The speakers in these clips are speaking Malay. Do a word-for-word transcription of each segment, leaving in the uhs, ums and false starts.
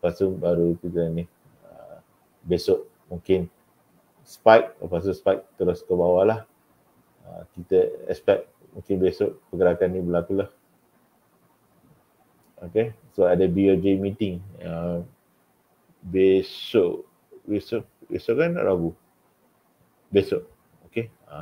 lepas tu baru kita ni uh, besok mungkin spike, lepas tu spike terus ke bawah lah. Uh, kita expect mungkin besok pergerakan ni berlaku lah. Okay, so ada B O J meeting uh, besok, besok, besok kan Rabu? Besok, okay. Uh.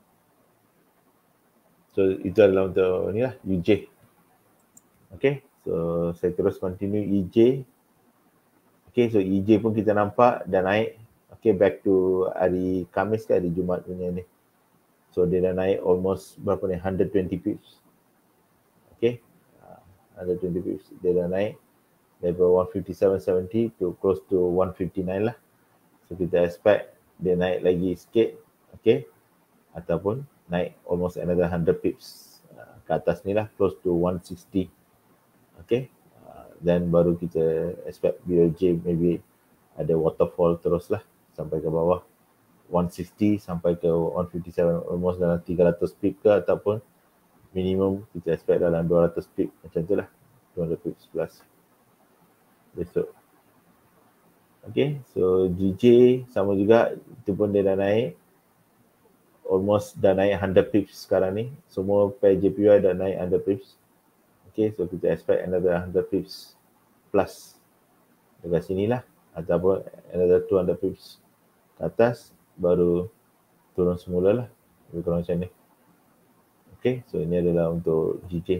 So itu adalah untuk ni lah, U J. Okay, so saya terus continue E J. Okay, so E J pun kita nampak dah naik. Okay, back to hari Khamis ke hari Jumaat punya ni. So dia dah naik almost berapa ni, one hundred twenty pips. Okay, uh, one hundred twenty pips dia dah naik daripada one fifty-seven seventy to close to one fifty-nine lah. So kita expect dia naik lagi sikit, okay, ataupun naik almost another one hundred pips uh, ke atas ni lah, close to one sixty. Okay, uh, then baru kita expect B O J maybe ada waterfall terus lah sampai ke bawah one sixty sampai ke one fifty-seven, almost dalam three hundred pip ke, ataupun minimum kita expect dalam two hundred pip, macam tu lah, two hundred pips plus besok. Okay, so G J sama juga, itu pun dia dah naik almost dah naik one hundred pips sekarang ni. Semua pair J P Y dah naik one hundred pips. Okay, so kita expect another one hundred pips plus dekat sini lah, ataupun another two hundred pips ke atas baru turun semula lah, lebih kurang macam ni. Okay, so ini adalah untuk G J.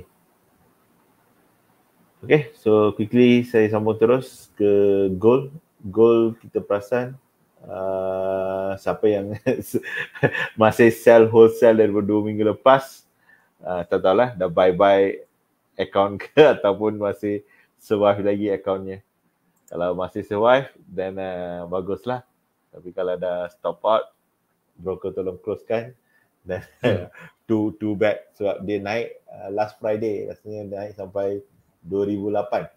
Okay, so quickly saya sambung terus ke gold. Gold kita perasan uh, siapa yang masih sell wholesale daripada dua minggu lepas, uh, tak tahulah dah bye-bye account ke ataupun masih survive lagi accountnya. Kalau masih survive, then uh, baguslah. Tapi kalau dah stop out, broker tolong closekan. Dan too, too bad sebab dia naik uh, last Friday, rasanya naik sampai two thousand eight.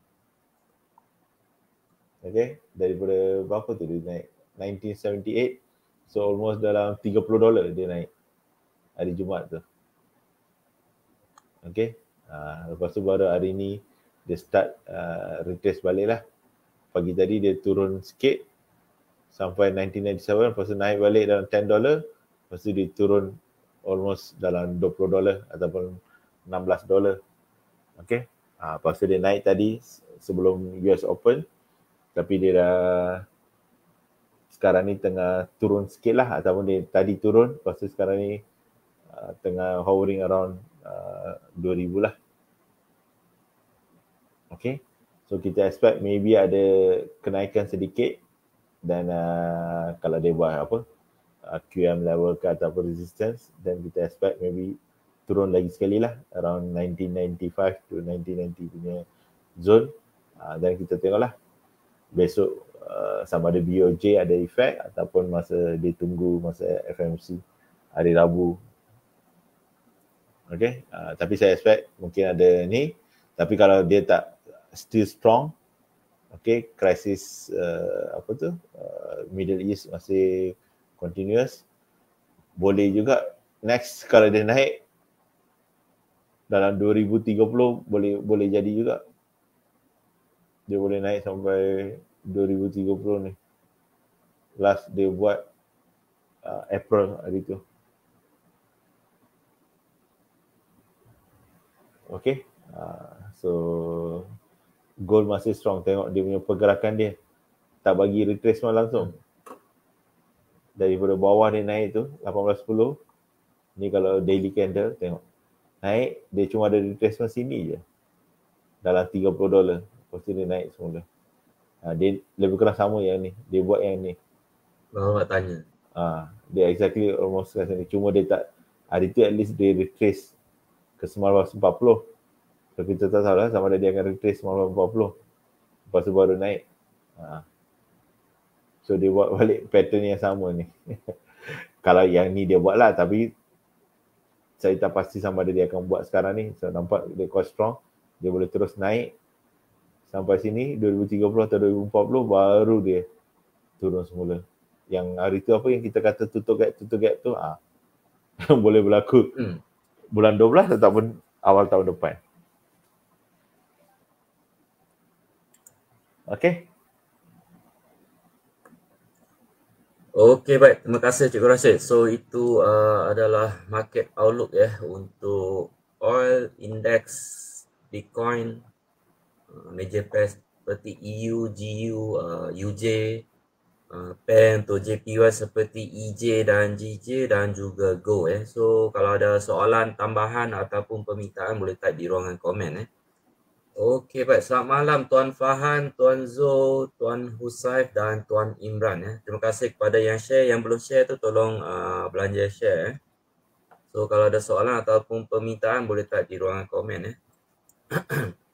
Okay, daripada berapa tu dia naik? nineteen seventy-eight. So almost dalam thirty dolar dia naik hari Jumaat tu. Okay, uh, lepas tu baru hari ni dia start uh, retrace balik lah. Pagi tadi dia turun sikit sampai nineteen ninety-seven, lepas tu naik balik dalam ten dolar, lepas tu dia turun almost dalam twenty dolar ataupun sixteen dolar. Okay, uh, lepas tu dia naik tadi sebelum U S Open, tapi dia dah sekarang ni tengah turun sikit lah, ataupun dia tadi turun, lepas tu sekarang ni uh, tengah hovering around uh, two thousand lah. Okay, so kita expect maybe ada kenaikan sedikit, dan uh, kalau dia buat apa uh, Q M level ke ataupun resistance, dan kita expect maybe turun lagi sekali lah around nineteen ninety-five to nineteen ninety punya zone. Uh, dan kita tengoklah besok uh, sama ada B O J ada efek ataupun masa dia tunggu masa F M C hari Rabu. Okay, uh, tapi saya expect mungkin ada ni, tapi kalau dia tak still strong, okay, krisis uh, apa tu uh, Middle East masih continuous, boleh juga next kalau dia naik dalam twenty thirty boleh boleh jadi juga. Dia boleh naik sampai twenty thirty ni. Last dia buat uh, April hari tu. Okay. Uh, so gold masih strong. Tengok dia punya pergerakan dia. Tak bagi retracement langsung. Daripada bawah dia naik tu eighteen ten. Ni kalau daily candle tengok. Naik, dia cuma ada retracement sini je. Dalam thirty dolar. Lepas tu dia naik semula. Ha, dia lebih kurang sama yang ni. Dia buat yang ni. Baru nak tanya. Ha, dia exactly almost macam ni. Cuma dia tak, hari tu at least dia retrace ke nineteen forty. So kita tak tahu lah sama ada dia akan retrace nineteen forty. Lepas tu baru naik. Ha. So dia buat balik pattern yang sama ni. Kalau yang ni dia buat lah, tapi saya tak pasti sama ada dia akan buat sekarang ni. So nampak dia quite strong. Dia boleh terus naik sampai sini twenty thirty atau twenty forty, baru dia turun semula. Yang hari tu apa yang kita kata tutup gap, tutup gap tu ah boleh berlaku hmm. bulan twelve ataupun awal tahun depan. Okay. Okey, baik. Terima kasih Cikgu Rashid. So itu uh, adalah market outlook ya untuk oil, index, Bitcoin, uh, major pairs seperti E U, G U, uh, U J, uh, pair untuk J P Y seperti E J dan G J dan juga Go eh. So kalau ada soalan tambahan ataupun permintaan boleh type di ruangan komen eh. Okey, baik. Selamat malam Tuan Fahan, Tuan Zul, Tuan Husaif dan Tuan Imran ya. Terima kasih kepada yang share. Yang belum share tu tolong uh, belanja share eh. So kalau ada soalan ataupun permintaan boleh type di ruangan komen eh.